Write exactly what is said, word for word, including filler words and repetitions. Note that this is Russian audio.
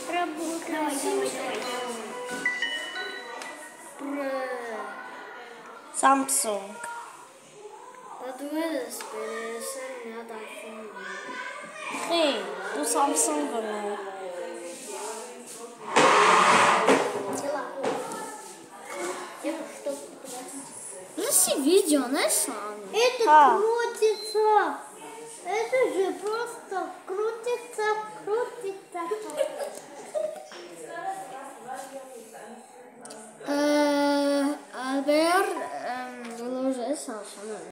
Работай. Давай, давай, давай. Samsung. Wat doe je dus spelen? Zijn net iPhone. Hey, doe Samsung nu. Подожди, видео, знаешь, сам. Это А. крутится. Это же просто крутится, крутится. Albert, um, we lozen is al van